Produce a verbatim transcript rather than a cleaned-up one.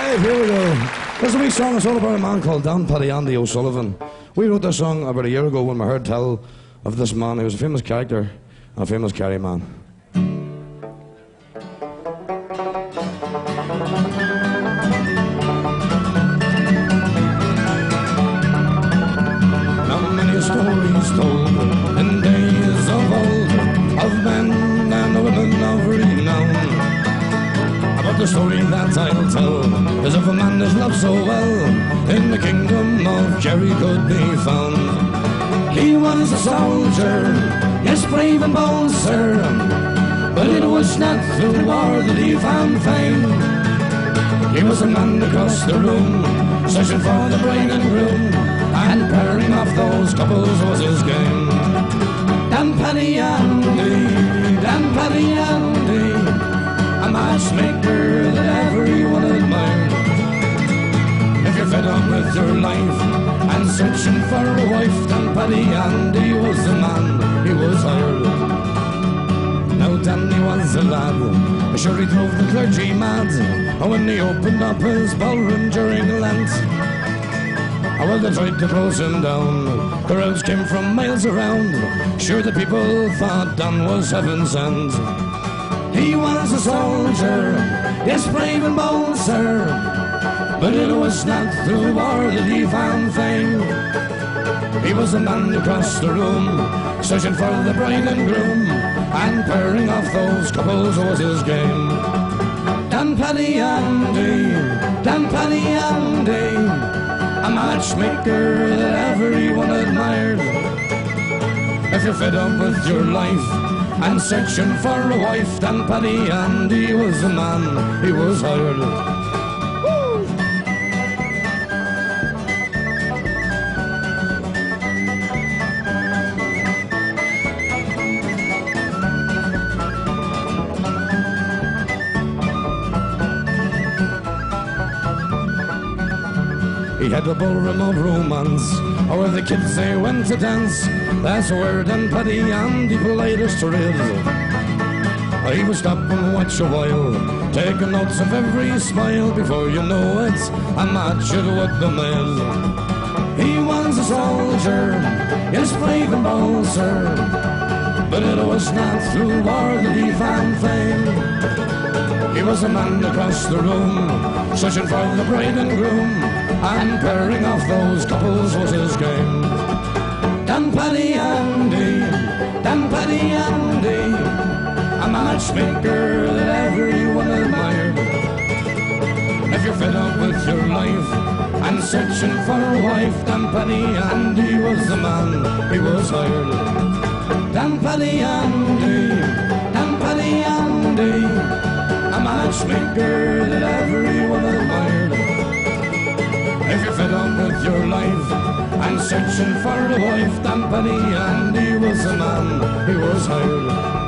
Right, here we go. There's a wee song. It's all about a man called DanPaddyandy O'Sullivan. We wrote this song about a year ago when we heard tell of this man. He was a famous character and a famous Kerry man. Now many stories told in days of old of men and women of renown. But the story that I'll tell is of a man that loved so well in the kingdom of Kerry could be found. He was a soldier, yes, brave and bold, sir, but it was not through war that he found fame. He was a man across the room, searching for the bride and groom, and pairing off those couples was his game. DanPaddyandy, DanPaddyandy, a matchmaker that everyone admired. If you're fed up with your life and searching for a wife, DanPaddyandy was the man, he was hired. Now Danny was a lad, sure he drove the clergy mad, and when he opened up his ballroom during Lent, well, they tried to close him down. Crowds came from miles around, sure the people thought Dan was heaven sent. He was a soldier, yes, brave and bold, sir, but it was not through war that he found fame. He was a man across the room, searching for the bride and groom, and pairing off those couples was his game. DanPaddyandy, DanPaddyandy, a matchmaker that everyone admired. If you're fed up with your life and searching for a wife, DanPaddyandy was the man, he was hired. Woo! He had a ballroom of romance, where the kids they went to dance. That's where DanPaddyandy politest is. He would stop and watch a while, taking notes of every smile. Before you know it, a match it would be made. He was a soldier, yes, brave and bold, sir, but it was not through war that he found fame. He was a man across the room, searching for the bride and groom, and pairing off those couples was his game. DanPaddyandy, DanPaddyandy, a matchmaker that everyone admired. If you're fed up with your life and searching for a wife, DanPaddyandy was the man, he was hired. DanPaddyandy, DanPaddyandy, a matchmaker that everyone admired. If you're fed up with your life and searching for a wife, DanPaddyandy was the man, he was hired.